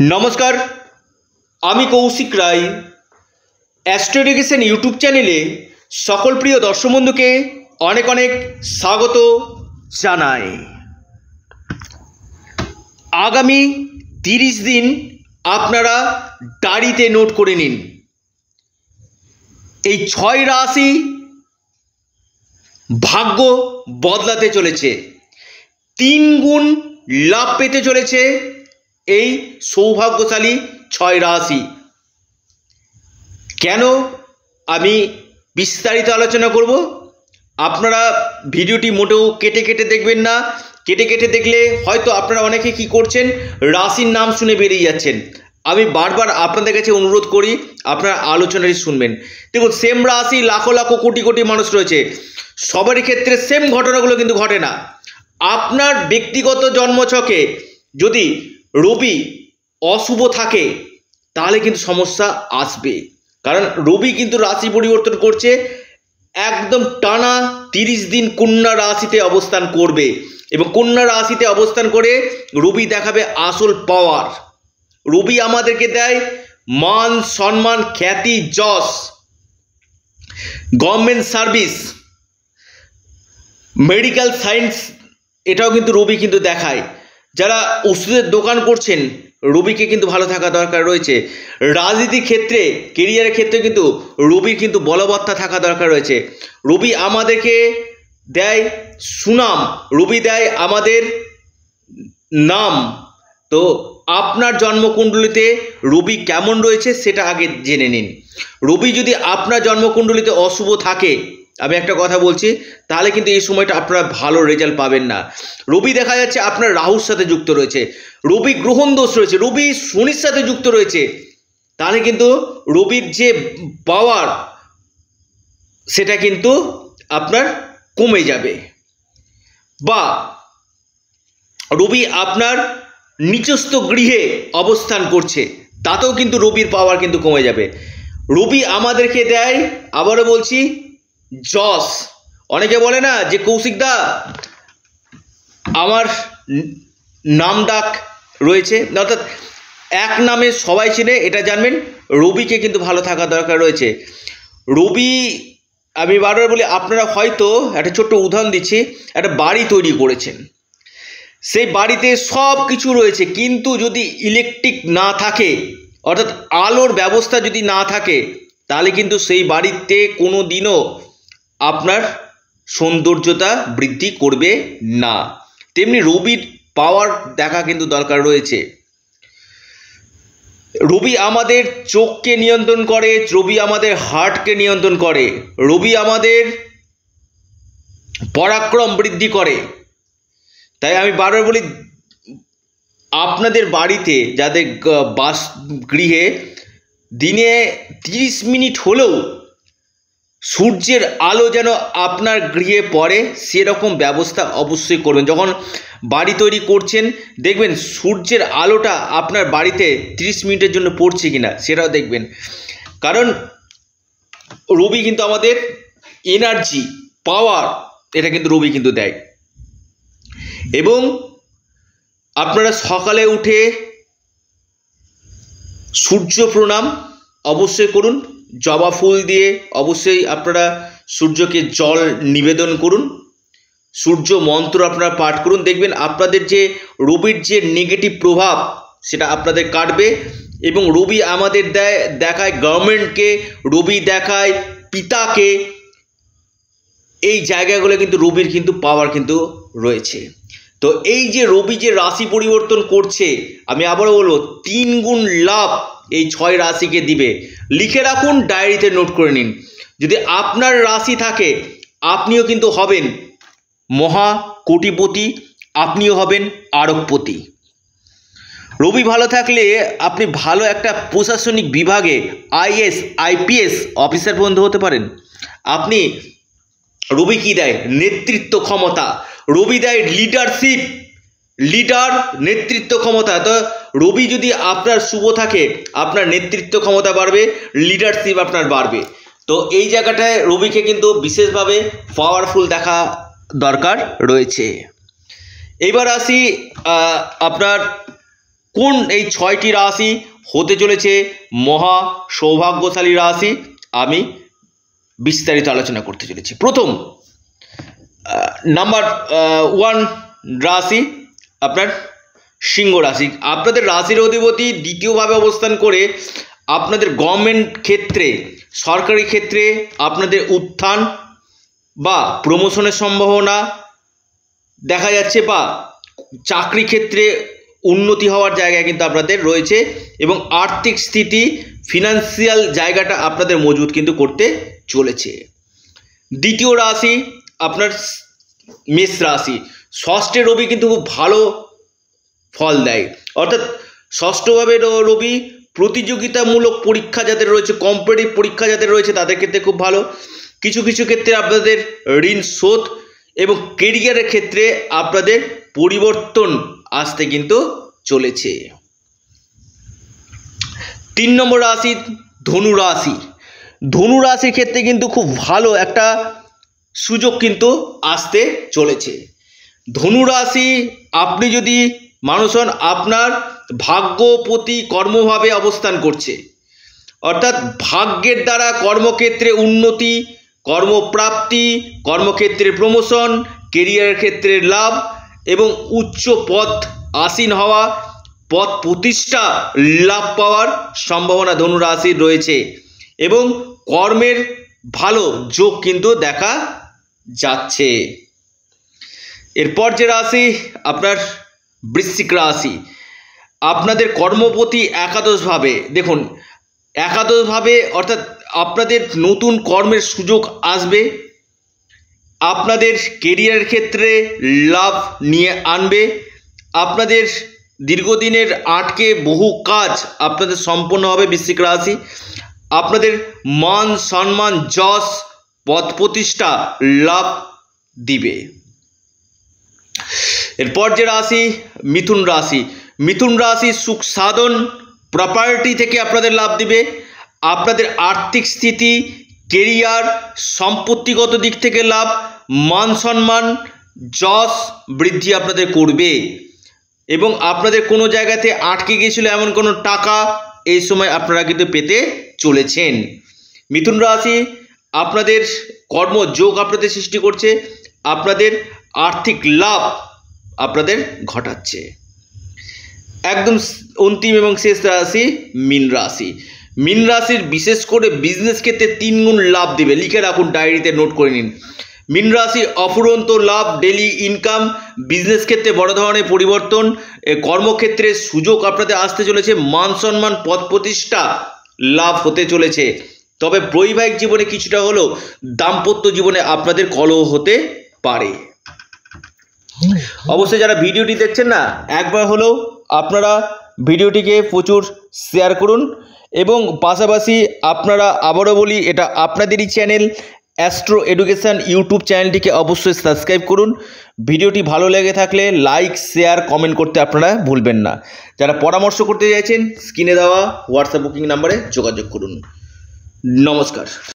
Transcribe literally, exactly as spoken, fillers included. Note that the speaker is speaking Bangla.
नमस्कार आमी Kaushik Roy Astro Education YouTube चैनेले सकल प्रिय दर्शक बंधुके अनेक अनेक स्वागत जानाई। आगामी तीस दिन आपनारा डायरीते नोट करे निन। এই ছয় রাশি भाग्य बदलाते चलेছে, तीन गुण लाभ पेते चलेছে এই সৌভাগ্যশালী ছয় রাশি। কেন আমি বিস্তারিত আলোচনা করব। আপনারা ভিডিওটি মোটেও কেটে কেটে দেখবেন না। কেটে কেটে দেখলে হয়তো আপনারা অনেকে কি করছেন, রাশির নাম শুনে বেরিয়ে যাচ্ছেন। আমি বারবার আপনাদের কাছে অনুরোধ করি আপনারা আলোচনাটি শুনবেন। দেখুন, সেম রাশি লাখো লাখো কোটি কোটি মানুষ রয়েছে, সবারই ক্ষেত্রে সেম ঘটনাগুলো কিন্তু ঘটে না। আপনার ব্যক্তিগত জন্মছকে যদি রবি অশুভ থাকে তাহলে কিন্তু সমস্যা আসবে, কারণ রবি কিন্তু রাশি পরিবর্তন করছে, একদম টানা তিরিশ দিন কন্যা রাশিতে অবস্থান করবে এবং কন্যা রাশিতে অবস্থান করে রবি দেখাবে আসল পাওয়ার। রবি আমাদেরকে দেয় মান সম্মান, খ্যাতি, যশ, গভর্নমেন্ট সার্ভিস, মেডিকেল সায়েন্স, এটাও কিন্তু রবি কিন্তু দেখায়। যারা ওষুধের দোকান করছেন রবিকে কিন্তু ভালো থাকা দরকার রয়েছে। রাজনীতির ক্ষেত্রে, কেরিয়ারের ক্ষেত্রে কিন্তু রবির কিন্তু বলবত্তা থাকা দরকার রয়েছে। রবি আমাদেরকে দেয় সুনাম, রবি দেয় আমাদের নাম। তো আপনার জন্মকুণ্ডলিতে রবি কেমন রয়েছে সেটা আগে জেনে নিন। রবি যদি আপনার জন্মকুণ্ডলিতে অশুভ থাকে, আমি একটা কথা বলছি, তাহলে কিন্তু এই সময়টা আপনারা ভালো রেজাল্ট পাবেন না। রবি দেখা যাচ্ছে আপনার রাহুর সাথে যুক্ত রয়েছে, রবি গ্রহণ দোষ রয়েছে, রবি শনির সাথে যুক্ত রয়েছে, তাহলে কিন্তু রবির যে পাওয়ার সেটা কিন্তু আপনার কমে যাবে। বা রবি আপনার নিচস্থ গৃহে অবস্থান করছে, তাতেও কিন্তু রবির পাওয়ার কিন্তু কমে যাবে। রবি আমাদেরকে দেয়, আবারও বলছি, যশ। অনেকে বলে না যে কৌশিক দা আমার নাম ডাক রয়েছে, অর্থাৎ এক নামে সবাই চিনে, এটা জানবেন রবিকে কিন্তু ভালো থাকা দরকার রয়েছে। রবি, আমি বারবার বলি, আপনারা হয়তো একটা ছোট্ট উদাহরণ দিচ্ছি, একটা বাড়ি তৈরি করেছেন, সেই বাড়িতে সব কিছু রয়েছে, কিন্তু যদি ইলেকট্রিক না থাকে, অর্থাৎ আলোর ব্যবস্থা যদি না থাকে, তাহলে কিন্তু সেই বাড়িতে কোনো দিনও আপনার সৌন্দর্যতা বৃদ্ধি করবে না। তেমনি রবির পাওয়ার দেখা কিন্তু দরকার রয়েছে। রবি আমাদের চোখকে নিয়ন্ত্রণ করে, রবি আমাদের হার্টকে নিয়ন্ত্রণ করে, রবি আমাদের পরাক্রম বৃদ্ধি করে। তাই আমি বারবার বলি, আপনাদের বাড়িতে, যাদের বাসগৃহে দিনে তিরিশ মিনিট হলেও সূর্যের আলো যেন আপনার গৃহে পড়ে, সেরকম ব্যবস্থা অবশ্যই করবেন। যখন বাড়ি তৈরি করছেন দেখবেন সূর্যের আলোটা আপনার বাড়িতে তিরিশ মিনিটের জন্য পড়ছে কিনা সেটাও দেখবেন, কারণ রবি কিন্তু আমাদের এনার্জি, পাওয়ার, এটা কিন্তু রবি কিন্তু দেয়। এবং আপনারা সকালে উঠে সূর্য প্রণাম অবশ্যই করুন, জবা ফুল দিয়ে অবশ্যই আপনারা সূর্যকে জল নিবেদন করুন, সূর্য মন্ত্র আপনারা পাঠ করুন। দেখবেন আপনাদের যে রবির যে নেগেটিভ প্রভাব সেটা আপনাদের কাটবে। এবং রবি আমাদের দেয়, দেখায় গভর্নমেন্টকে, রবি দেখায় পিতাকে, এই জায়গাগুলো কিন্তু রবির কিন্তু পাওয়ার কিন্তু রয়েছে। তো এই যে রবি যে রাশি পরিবর্তন করছে, আমি আবারও বলবো, তিন গুণ লাভ এই ছয় রাশিকে দিবে। লিখে রাখুন, ডায়েরিতে নোট করে নিন। যদি আপনার রাশি থাকে, আপনিও কিন্তু হবেন মহা কোটিপতি, আপনিও হবেন আরবপতি। রবি ভালো থাকলে আপনি ভালো একটা প্রশাসনিক বিভাগে আইএস আইপিএস অফিসার পর্যন্ত হতে পারেন। আপনি, রবি কি দেয়? নেতৃত্ব ক্ষমতা। রবি দেয় লিডারশিপ, লিডার, নেতৃত্ব ক্ষমতা। তো রবি যদি আপনার শুভ থাকে, আপনার নেতৃত্ব ক্ষমতা বাড়বে, লিডারশিপ আপনার বাড়বে। তো এই জায়গাটায় রবিকে কিন্তু বিশেষভাবে পাওয়ারফুল দেখা দরকার রয়েছে। এইবার আসি আপনার কোন এই ছয়টি রাশি হতে চলেছে মহা সৌভাগ্যশালী রাশি আমি বিস্তারিত আলোচনা করতে চলেছি। প্রথম নাম্বার ওয়ান রাশি আপনার সিংহ রাশি। আপনাদের রাশির অধিপতি দ্বিতীয়ভাবে অবস্থান করে আপনাদের গভর্নমেন্ট ক্ষেত্রে, সরকারি ক্ষেত্রে আপনাদের উত্থান বা প্রমোশনের সম্ভাবনা দেখা যাচ্ছে, বা চাকরি ক্ষেত্রে উন্নতি হওয়ার জায়গায় কিন্তু আপনাদের রয়েছে, এবং আর্থিক স্থিতি, ফিনান্সিয়াল জায়গাটা আপনাদের মজবুত কিন্তু করতে চলেছে। দ্বিতীয় রাশি আপনার মেষ রাশি। ষষ্ঠে রবি কিন্তু খুব ভালো ফল দেয়, অর্থাৎ ষষ্ঠভাবে রবি প্রতিযোগিতামূলক পরীক্ষা যাদের রয়েছে, কম্পিটিটিভ পরীক্ষা যাদের রয়েছে তাদের ক্ষেত্রে খুব ভালো। কিছু কিছু ক্ষেত্রে আপনাদের ঋণ শোধ এবং কেরিয়ারের ক্ষেত্রে আপনাদের পরিবর্তন আসতে কিন্তু চলেছে। তিন নম্বর রাশি ধনু রাশি। ধনু রাশির ক্ষেত্রে কিন্তু খুব ভালো একটা সুযোগ কিন্তু আসতে চলেছে। ধনু রাশি আপনি যদি মানুষ হন, আপনার ভাগ্যপতি কর্মভাবে অবস্থান করছে, অর্থাৎ ভাগ্যের দ্বারা কর্মক্ষেত্রে উন্নতি, কর্মপ্রাপ্তি, কর্মক্ষেত্রে প্রমোশন, কেরিয়ারের ক্ষেত্রে লাভ এবং উচ্চ পদ আসীন হওয়া, পদ প্রতিষ্ঠা লাভ পাওয়ার সম্ভাবনা ধনু রাশির রয়েছে, এবং কর্মের ভালো যোগ কিন্তু দেখা যাচ্ছে। এরপর যে রাশি আপনার বৃশ্চিক রাশি। আপনাদের কর্মপতি একাদশভাবে, দেখুন একাদশভাবে অর্থাৎ আপনাদের নতুন কর্মের সুযোগ আসবে, আপনাদের কেরিয়ারের ক্ষেত্রে লাভ নিয়ে আনবে, আপনাদের দীর্ঘদিনের আটকে বহু কাজ আপনাদের সম্পন্ন হবে বৃশ্চিক রাশি, আপনাদের মান সম্মান যশ পদ প্রতিষ্ঠা লাভ দিবে। এরপর যে রাশি মিথুন রাশি। মিথুন রাশি সুখ সাধন, প্রপার্টি থেকে আপনাদের লাভ দিবে, আপনাদের আর্থিক স্থিতি, কেরিয়ার, সম্পত্তিগত দিক থেকে লাভ, মান সম্মান যশ বৃদ্ধি আপনাদের করবে, এবং আপনাদের কোনো জায়গাতে আটকে গিয়েছিল এমন কোনো টাকা এই সময় আপনারা কিন্তু পেতে চলেছেন। মিথুন রাশি আপনাদের কর্মযোগ আপনাদের সৃষ্টি করছে, আপনাদের আর্থিক লাভ আপনাদের ঘটাচ্ছে। একদম অন্তিম এবং শেষ রাশি মীন রাশি। মীন রাশির বিশেষ করে বিজনেস ক্ষেত্রে তিন গুণ লাভ দেবে, লিখে রাখুন, ডায়েরিতে নোট করে নিন। মীন রাশি অফুরন্ত লাভ, ডেলি ইনকাম, বিজনেস ক্ষেত্রে বড় ধরনের পরিবর্তন, কর্মক্ষেত্রে সুযোগ আপনাদের আসতে চলেছে, মান সম্মান পদ প্রতিষ্ঠা লাভ হতে চলেছে। তবে বৈবাহিক জীবনে কিছুটা হলেও দাম্পত্য জীবনে আপনাদের কলহ হতে পারে। অবশ্যই যারা ভিডিওটি দেখছেন না, একবার হলেও আপনারা ভিডিওটিকে প্রচুর শেয়ার করুন, এবং পাশাপাশি আপনারা আবারও বলি, এটা আপনাদেরই চ্যানেল অ্যাস্ট্রো এডুকেশন ইউটিউব চ্যানেলটিকে অবশ্যই সাবস্ক্রাইব করুন। ভিডিওটি ভালো লেগে থাকলে লাইক শেয়ার কমেন্ট করতে আপনারা ভুলবেন না। যারা পরামর্শ করতে চাইছেন স্ক্রিনে দেওয়া হোয়াটসঅ্যাপ বুকিং নাম্বারে যোগাযোগ করুন। নমস্কার।